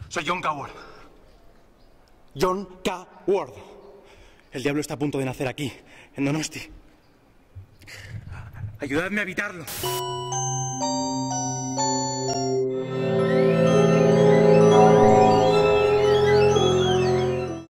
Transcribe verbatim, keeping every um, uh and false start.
Soy John K. Ward. John K. Ward. El diablo está a punto de nacer aquí, en Donosti. Ayudadme a evitarlo.